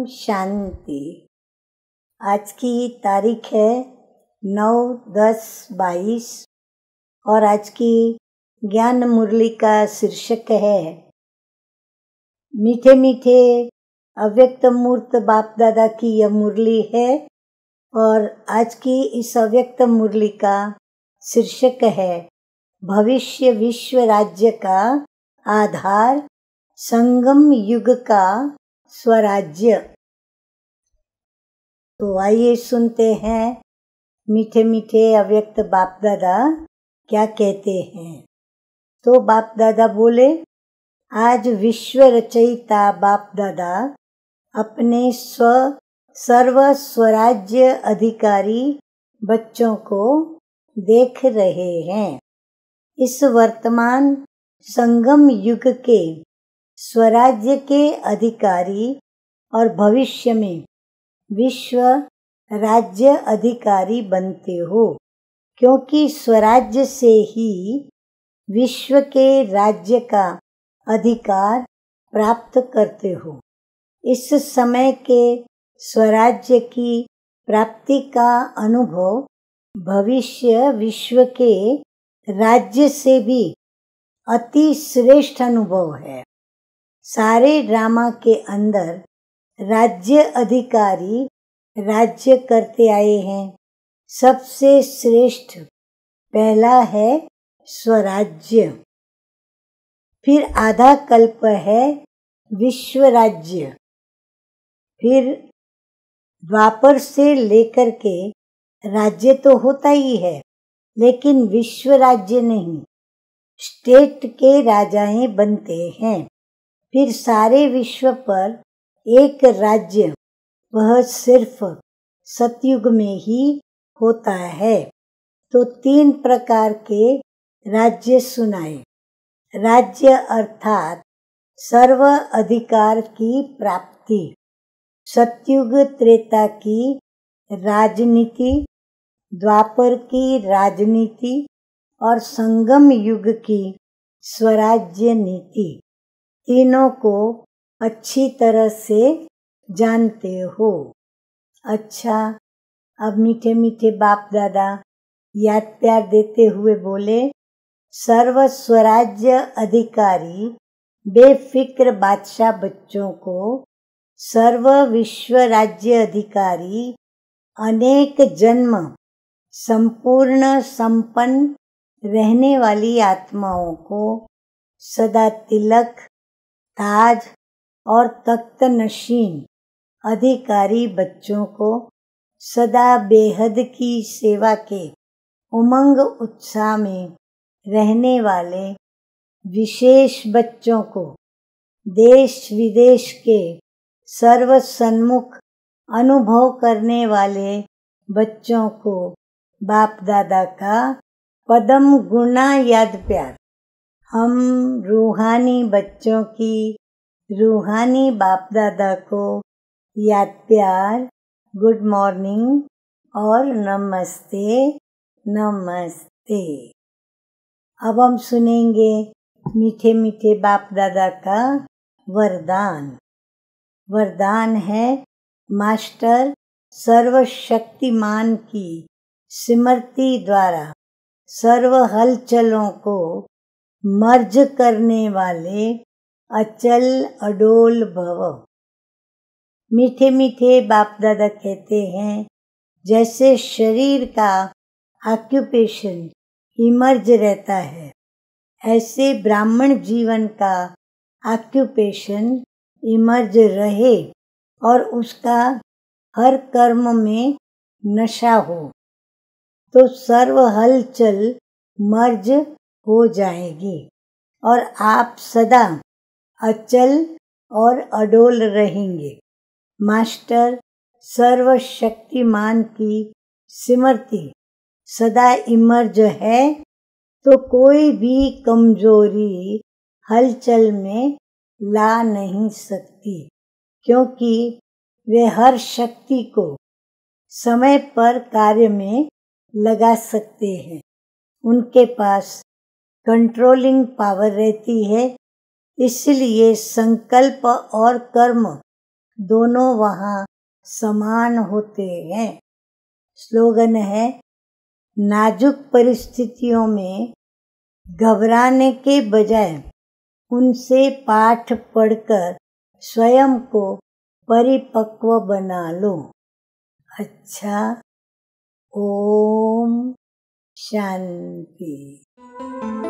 शांति। आज की तारीख है 9/10/22 और आज की ज्ञान मुरली का शीर्षक है मीठे मीठे अव्यक्त मूर्त बाप दादा की यह मुरली है। और आज की इस अव्यक्त मुरली का शीर्षक है भविष्य विश्व राज्य का आधार संगम युग का स्वराज्य। तो आइए सुनते हैं मीठे मीठे अव्यक्त बाप दादा क्या कहते हैं। तो बाप दादा बोले, आज विश्व रचयिता बाप दादा अपने सर्व स्वराज्य अधिकारी बच्चों को देख रहे हैं। इस वर्तमान संगम युग के स्वराज्य के अधिकारी और भविष्य में विश्व राज्य अधिकारी बनते हो, क्योंकि स्वराज्य से ही विश्व के राज्य का अधिकार प्राप्त करते हो। इस समय के स्वराज्य की प्राप्ति का अनुभव भविष्य विश्व के राज्य से भी अति श्रेष्ठ अनुभव है। सारे ड्रामा के अंदर राज्य अधिकारी राज्य करते आए हैं। सबसे श्रेष्ठ पहला है स्वराज्य, फिर आधा कल्प है विश्व राज्य, फिर द्वापर से लेकर के राज्य तो होता ही है, लेकिन विश्व राज्य नहीं, स्टेट के राजाएं बनते हैं। फिर सारे विश्व पर एक राज्य, वह सिर्फ सतयुग में ही होता है। तो 3 प्रकार के राज्य सुनाए। राज्य अर्थात सर्व अधिकार की प्राप्ति, सतयुग त्रेता की राजनीति, द्वापर की राजनीति और संगम युग की स्वराज्य नीति, तीनों को अच्छी तरह से जानते हो। अच्छा, अब मीठे मीठे बाप दादा याद प्यार देते हुए बोले, सर्व स्वराज्य अधिकारी बेफिक्र बादशाह बच्चों को सर्व विश्व राज्य अधिकारी अनेक जन्म संपूर्ण संपन्न रहने वाली आत्माओं को सदा तिलक, ताज और तख्त नशीन अधिकारी बच्चों को सदा बेहद की सेवा के उमंग उत्साह में रहने वाले विशेष बच्चों को देश विदेश के सर्व सन्मुख अनुभव करने वाले बच्चों को बाप दादा का पदम गुणा याद प्यार। हम रूहानी बच्चों की रूहानी बाप दादा को याद प्यार, गुड मॉर्निंग और नमस्ते नमस्ते। अब हम सुनेंगे मीठे मीठे बाप दादा का वरदान। वरदान है, मास्टर सर्वशक्तिमान की स्मृति द्वारा सर्व हलचलों को मर्ज करने वाले अचल अडोल भव। मीठे मीठे बाप दादा कहते हैं, जैसे शरीर का ऑक्यूपेशन इमर्ज रहता है, ऐसे ब्राह्मण जीवन का ऑक्यूपेशन इमर्ज रहे और उसका हर कर्म में नशा हो, तो सर्व हलचल मर्ज हो जाएगी और आप सदा अचल और अडोल रहेंगे। मास्टर सर्वशक्तिमान की स्मृति सदा इमर्ज है, तो कोई भी कमजोरी हलचल में ला नहीं सकती, क्योंकि वे हर शक्ति को समय पर कार्य में लगा सकते हैं। उनके पास कंट्रोलिंग पावर रहती है, इसलिए संकल्प और कर्म दोनों वहाँ समान होते हैं। स्लोगन है, नाजुक परिस्थितियों में घबराने के बजाय उनसे पाठ पढ़कर स्वयं को परिपक्व बना लो। अच्छा, ओम शांति।